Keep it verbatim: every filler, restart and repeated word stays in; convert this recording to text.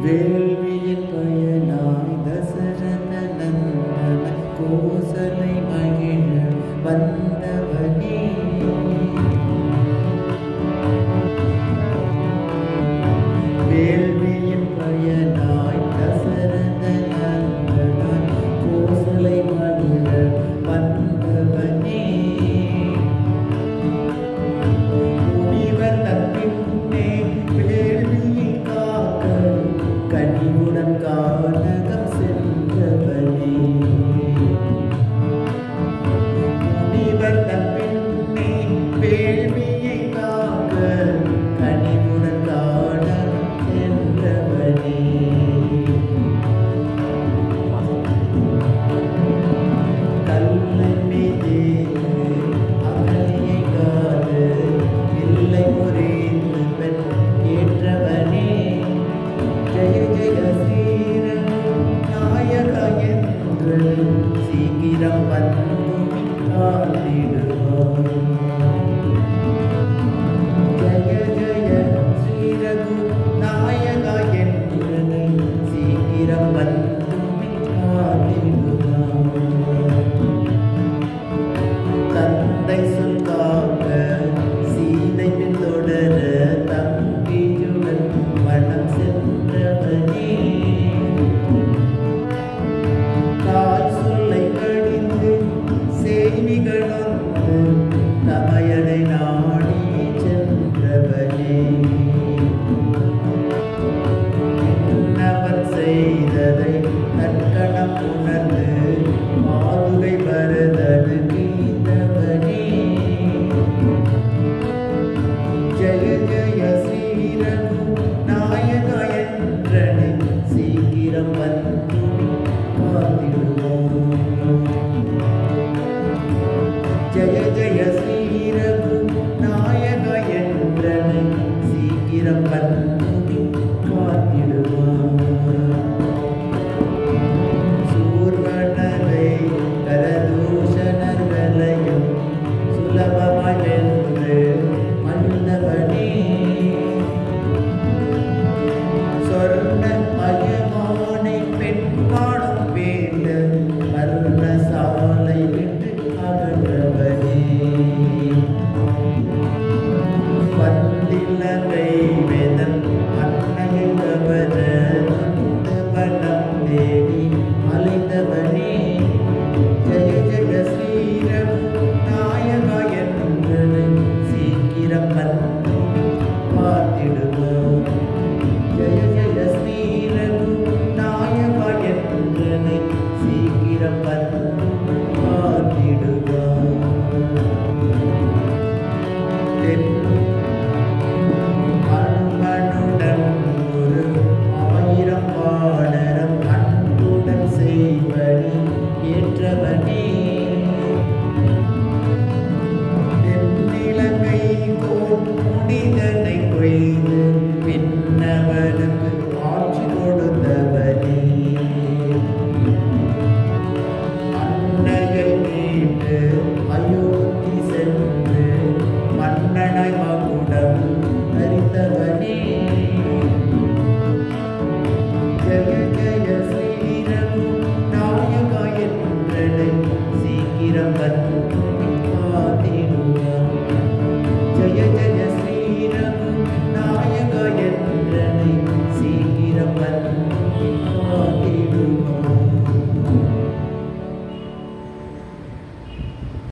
வேள்வியின் பயனாய் தசரத நந்தன கோசலை மகிழ வந்தவனே வேள்வியின் பயனாய் தசரத நந்தன கோசலை மகிழ வந்தவனே முனிவர் தப்பின்னே வேள்வியை காக்க கனிவுடன் கானகம் சென்றவனே முனிவர் தப்பின்னே வேள்வியை காக்க கனிவுடன் கானகம் சென்றவனே கல்லை மீதே அகலியை காது இல்லை முறிந்து பெண் ஏற்றவனே ஜெய ஜெய ஸ்ரீரம் நாயகா என்று சீக்கிரம் வந்து காத்திடுவார் ஜெய ஜெய ஸ்ரீரகு நாயகா என்று சீக்கிரம் வந்து காத்திடுவார் தந்தை சொல் காக்க சீதை பின்தொடர தம்பியுடன் மனம் சென்றவனே தாய் சொல்லை கடிந்து சேமிகள் வந்து தமையனை நாடி சென்றவனே என்னவன் செய்ததை தற்கணம் உணர்ந்து மாதுகை பரதனு கீந்தவனே ஜெய ஜெய ஸ்ரீரகு நாயகா என்றனை சீக்கிரம் வந்து காத்திடுவோம் ஜெய ஜெய ஸ்ரீரகு நாயகா என்றனை சீக்கிரம் வந்து காத்திடுவோம் சூர்வனரை கரதூஷணர்களையும் சுலபமாய் வென்று மகிழ்ந்தவனே சொர்ண மயமானை பெண் காணும் வேண்ட மருண சாலை விட்டு அகன்றவனே வந்திலரை வேதன் அன்னையை கவர வனம் தேடி அலைந்தவனே ஜெய ஜெய ஸ்ரீரகு நாயகா என்றனை சீக்கிரம் வந்து பார்த்திடுவோம் ஜெய ஜெய ஸ்ரீரகு நாயகா என்றனை சீக்கிரம் வந்து பார்த்திடுவோம் அன்பனுடன் ஒரு ஆயிரம் பாடரம் அன்புடன் செய்வடி ஏற்றவனே தென்னிலங்கை போல் முடிதனை கொய்து பின்னவனுக்கு ஆட்சி கொடுத்தவனே அன்னையை மீட்டு அயோத்தி சென்று மன்னனாய் மகுடம் தரித்தவனே ஜெய ஜெய ஸ்ரீரகு நாயகா என்றனை சீக்கிரம் வந்து காத்திடுவார்